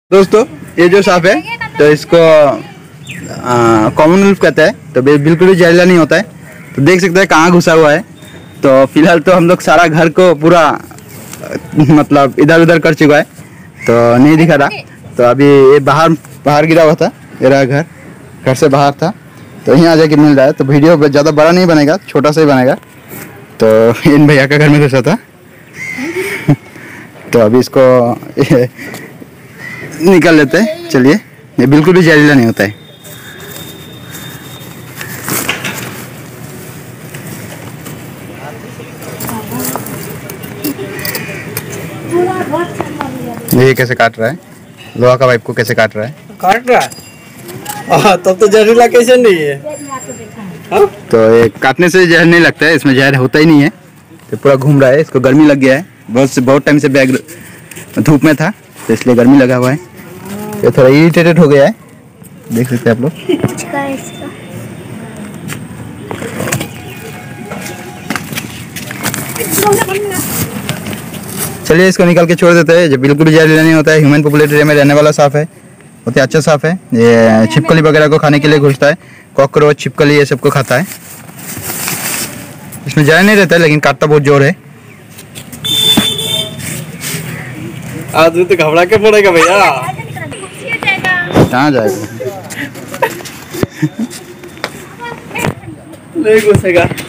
दोस्तों ये जो सांप है तो इसको कॉमन वुल्फ कहते हैं। तो बिल्कुल भी जहरीला नहीं होता है। तो देख सकते हैं कहाँ घुसा हुआ है। तो फिलहाल तो हम लोग सारा घर को पूरा मतलब इधर उधर कर चुका है तो नहीं दिखा रहा। तो अभी ये बाहर गिरा हुआ था, मेरा घर से बाहर था तो यहाँ जाके मिल रहा है। तो वीडियो ज़्यादा बड़ा नहीं बनेगा, छोटा सा ही बनेगा। तो इन भैया का घर में घुसा था तो अभी इसको निकाल लेते हैं। चलिए, ये बिल्कुल भी जहरीला नहीं होता है। ये कैसे काट रहा है, लोहा का पाइप को कैसे काट रहा है। तब तो जहरीला कैसे नहीं है। तो ये काटने से जहर नहीं लगता है, इसमें जहर होता ही नहीं है। तो पूरा घूम रहा है, इसको गर्मी लग गया है। बहुत टाइम से बैग धूप में था तो इसलिए गर्मी लगा हुआ है। ये थोड़ा इरिटेटेड हो गया है, देख सकते हैं आप लोग। चलिए इसको निकाल के छोड़ देते हैं। जो बिल्कुल भी जहरीला नहीं होता है, ह्यूमन पॉपुलेटेड एरिया में रहने वाला सांप है, बहुत ही अच्छा सांप है। ये छिपकली वगैरह को खाने के लिए घुसता है, कॉकरोच छिपकली ये सबको खाता है। इसमें जहर नहीं रहता है लेकिन काटता बहुत जोर है। आदमी तो घबरा के पड़ेगा भैया। कहाँ जाएगा नहीं घुसेगा।